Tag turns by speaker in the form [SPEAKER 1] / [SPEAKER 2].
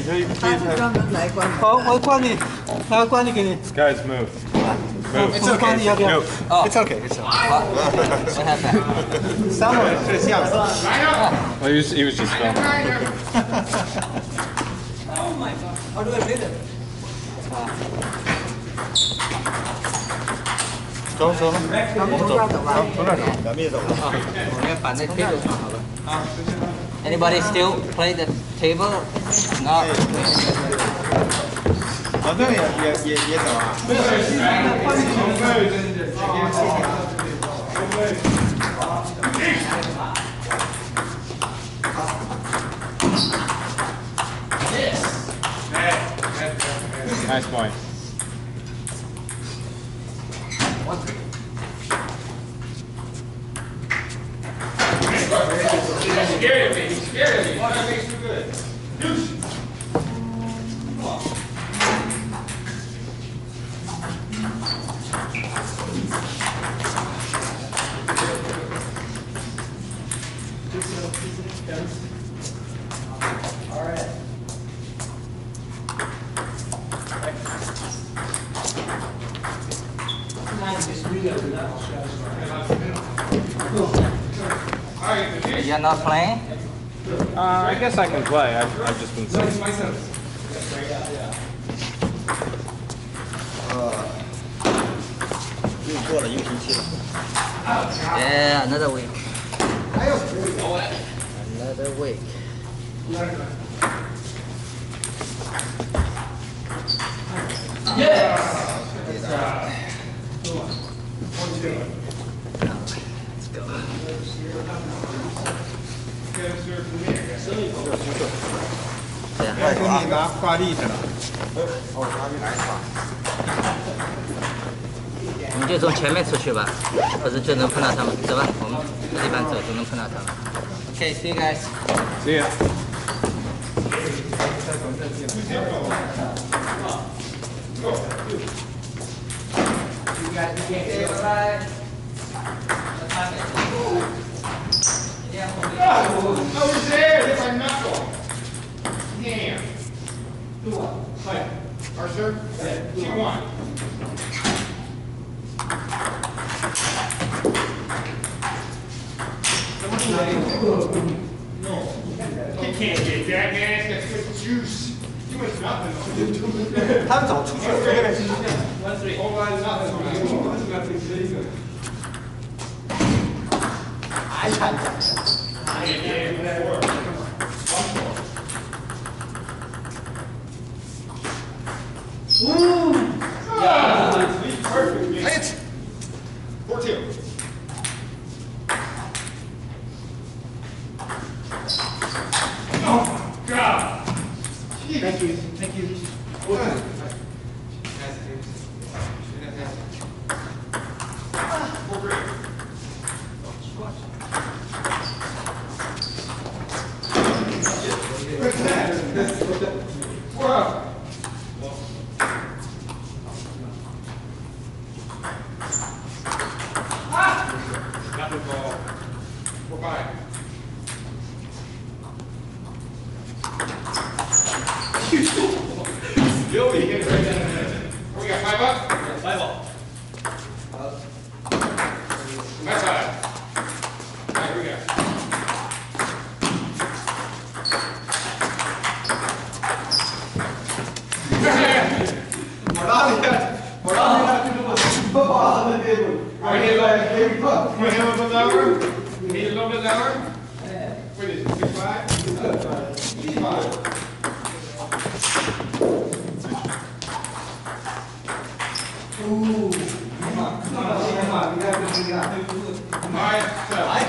[SPEAKER 1] 他是专门来管理。好，我管理，来管理给你。
[SPEAKER 2] Guys, move. Move.
[SPEAKER 1] It's okay.
[SPEAKER 2] Move.
[SPEAKER 3] Oh.
[SPEAKER 2] It's okay. It's okay.
[SPEAKER 3] What happened?
[SPEAKER 2] Someone is young. Well, he was just filming.
[SPEAKER 1] Oh my god! How do I read it?
[SPEAKER 2] 走走了，
[SPEAKER 1] 咱们从这儿走吧。
[SPEAKER 2] 从这儿走，咱们也走了。
[SPEAKER 3] 我们把那 table 放好了。Anybody still play the table? No.
[SPEAKER 2] 老邓也走啊。Nice point.
[SPEAKER 4] Scared of me. He's scared of me. That makes you good. Deuce. Come on. All right.
[SPEAKER 3] You're not playing?
[SPEAKER 2] I guess I can play. I've just been sitting.
[SPEAKER 3] Yeah, another week. Another week. Let's go. 对啊，
[SPEAKER 2] 给你拿挂历去了。
[SPEAKER 3] 你就从前面出去吧，或者就能碰到他们，走吧，我们一般走就能碰到他们。Okay, see you guys.
[SPEAKER 2] See ya.
[SPEAKER 4] I was there. That's my knuckle. Damn. Who won? Fight. Arthur? Yeah. She won. No. You can't get that, man. That's good juice. Too much nothing.
[SPEAKER 2] 他们早出去了，这边是。
[SPEAKER 4] Hold on, nothing.
[SPEAKER 2] 哎呀！
[SPEAKER 4] Ooh! Yeah! Perfect. Hit! 4-2. Oh, God! Thank you. Thank you. Wow. Got the ball. We're by. Still be hit right there. We got 5 up? Yeah, 5 up. My side. All right, we got. Right here, right here a little bit lower. Need a little bit lower. What is it, 6'5"? 6'5". Ooh. Come on. All right, so.